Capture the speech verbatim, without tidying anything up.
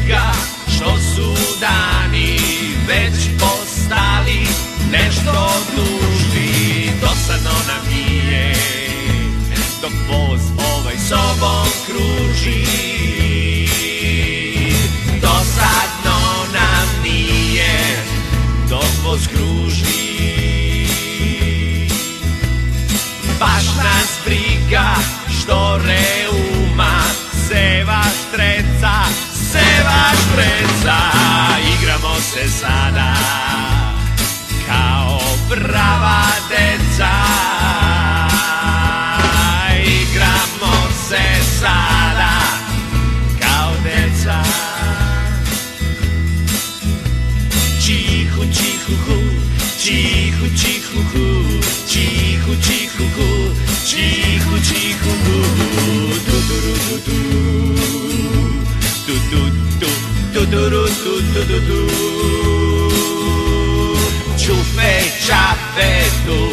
briga što su dani već postali nešto tužni. Dosadno nam nije dok voz ovaj sobom kruži. Dosadno nam nije dok voz kruži. Baš nas briga što reuma seva štreca, seva štreca. Igramo se sada kao prava deca. Igramo se sada kao deca. Čihu, čihu, hu, čihu, čihu, hu, čihu, čihu, hu, čihu, čihu, hu. Du, du, du, du, du, du, du, du, du, du, du, du. Čufe, čafe, tu.